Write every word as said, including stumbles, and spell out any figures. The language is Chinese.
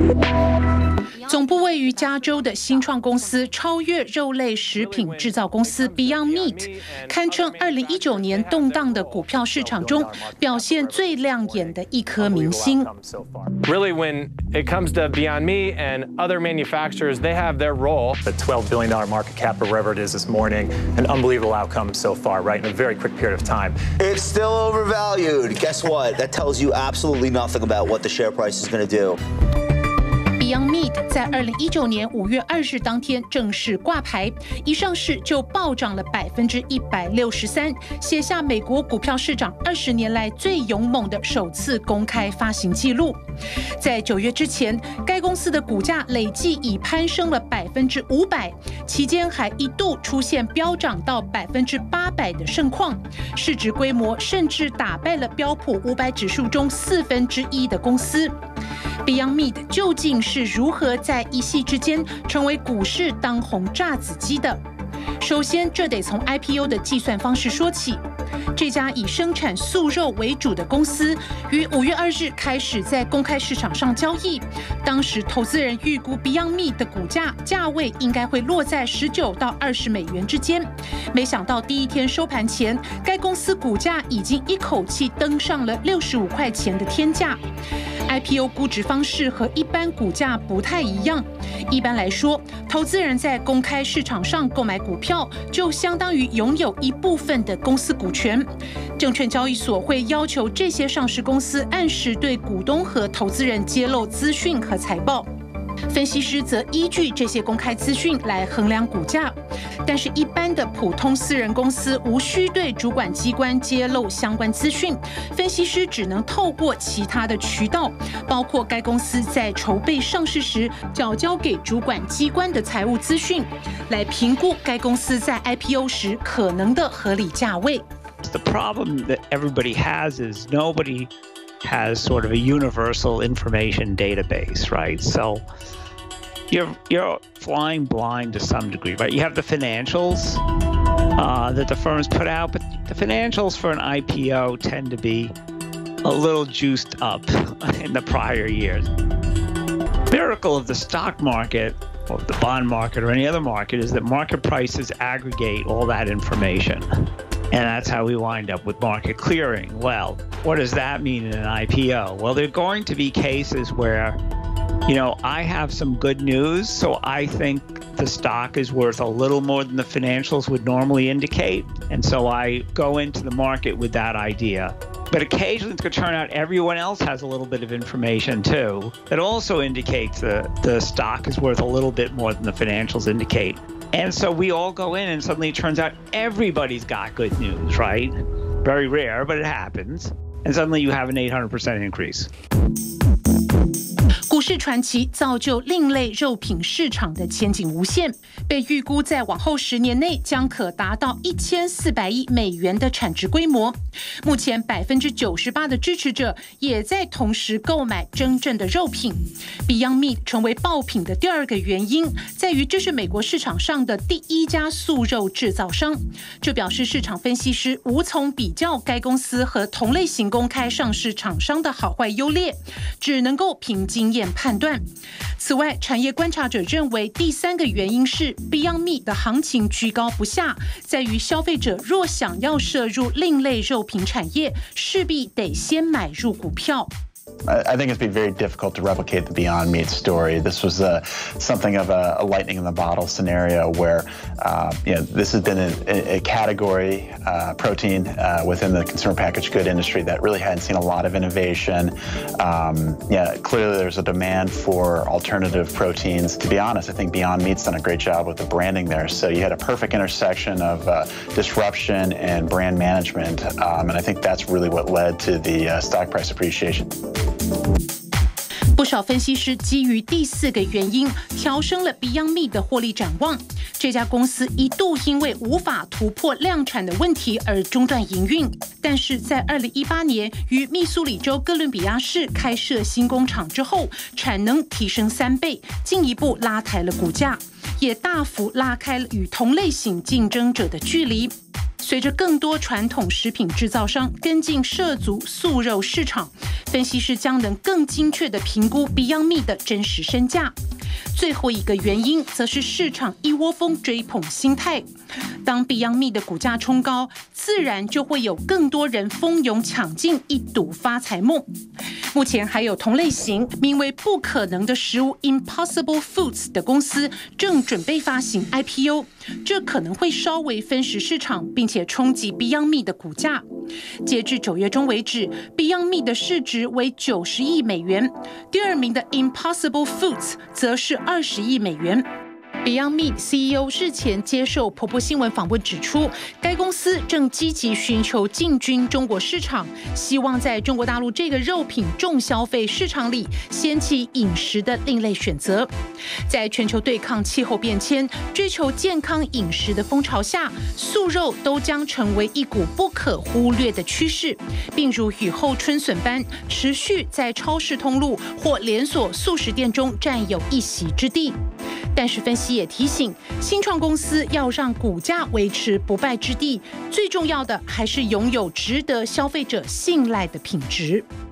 总部位于加州的新创公司超越肉类食品制造公司 Beyond Meat， 堪称二零一九年动荡的股票市场中表现最亮眼的一颗明星。 Really, when it comes to Beyond Meat and other manufacturers, they have their role. The twelve billion dollars market cap or wherever it is this morning, an unbelievable outcome so far, right, in a very quick period of time. It's still overvalued. Guess what? That tells you absolutely nothing about what the share price is going to do. Beyond Meat 在二零一九年五月二日当天正式挂牌，一上市就暴涨了百分之一百六十三，写下美国股票市场二十年来最勇猛的首次公开发行记录。在九月之前，该公司的股价累计已攀升了百分之五百，期间还一度出现飙涨到百分之八百的盛况，市值规模甚至打败了标普五百指数中四分之一的公司。Beyond Meat 究竟是如何在一夕之间成为股市当红炸子鸡的？首先，这得从 I P O 的计算方式说起。这家以生产素肉为主的公司于五月二日开始在公开市场上交易。当时，投资人预估 Beyond Meat 的股价价位应该会落在十九到二十美元之间。没想到第一天收盘前，该公司股价已经一口气登上了六十五块钱的天价。I P O 估值方式和一般股价不太一样。一般来说，投资人在公开市场上购买股票，就相当于拥有一部分的公司股权。证券交易所会要求这些上市公司按时对股东和投资人揭露资讯和财报。分析师则依据这些公开资讯来衡量股价，但是，一般的普通私人公司无需对主管机关揭露相关资讯，分析师只能透过其他的渠道，包括该公司在筹备上市时缴交给主管机关的财务资讯，来评估该公司在 I P O 时可能的合理价位。 The problem that everybody has is nobody has sort of a universal information database, right? So you're you're flying blind to some degree, right? You have the financials uh, that the firms put out, but the financials for an I P O tend to be a little juiced up in the prior years. Miracle of the stock market or the bond market or any other market is that market prices aggregate all that information. And that's how we wind up with market clearing. Well, what does that mean in an I P O? Well, there are going to be cases where, you know, I have some good news, so I think the stock is worth a little more than the financials would normally indicate. And so I go into the market with that idea. But occasionally it's going to turn out everyone else has a little bit of information too that also indicates that the stock is worth a little bit more than the financials indicate. And so we all go in and suddenly it turns out everybody's got good news, right? Very rare, but it happens. And suddenly you have an eight hundred percent increase. 股市传奇造就另类肉品市场的前景无限，被预估在往后十年内将可达到一千四百亿美元的产值规模。目前百分之九十八的支持者也在同时购买真正的肉品。Beyond Meat 成为爆品的第二个原因，在于这是美国市场上的第一家素肉制造商。这表示市场分析师无从比较该公司和同类型公开上市厂商的好坏优劣，只能够凭经验判断。此外，产业观察者认为，第三个原因是 Beyond Meat 的行情居高不下，在于消费者若想要涉入另类肉品产业，势必得先买入股票。 I think it's been very difficult to replicate the Beyond Meat story. This was a, something of a, a lightning in the bottle scenario where, uh, you know, this has been a, a category, uh, protein, uh, within the consumer packaged good industry that really hadn't seen a lot of innovation. Um, yeah, clearly there's a demand for alternative proteins. To be honest, I think Beyond Meat's done a great job with the branding there. So you had a perfect intersection of uh, disruption and brand management, um, and I think that's really what led to the uh, stock price appreciation. 不少分析师基于第四个原因调升了 Beyond Meat 的获利展望。这家公司一度因为无法突破量产的问题而中断营运，但是在二零一八年于密苏里州哥伦比亚市开设新工厂之后，产能提升三倍，进一步拉抬了股价，也大幅拉开了与同类型竞争者的距离。 随着更多传统食品制造商跟进涉足素肉市场，分析师将能更精确地评估 Beyond Meat 的真实身价。最后一个原因则是市场一窝蜂追捧心态。当 Beyond Meat 的股价冲高，自然就会有更多人蜂拥抢进，一睹发财梦。目前还有同类型名为不可能的食物 Impossible Foods 的公司正准备发行 I P O， 这可能会稍微分食市场，并且冲击 Beyond Meat 的股价。截至九月中为止 ，Beyond Meat 的市值为九十亿美元，第二名的 Impossible Foods 则是二十亿美元。Beyond Meat C E O 日前接受婆婆新闻访问指出，该公司正积极寻求进军中国市场，希望在中国大陆这个肉品重消费市场里掀起饮食的另类选择。在全球对抗气候变迁、追求健康饮食的风潮下，素肉都将成为一股不可忽略的趋势，并如雨后春笋般持续在超市通路或连锁素食店中占有一席之地。但是分析也提醒，新创公司要让股价维持不败之地，最重要的还是拥有值得消费者信赖的品质。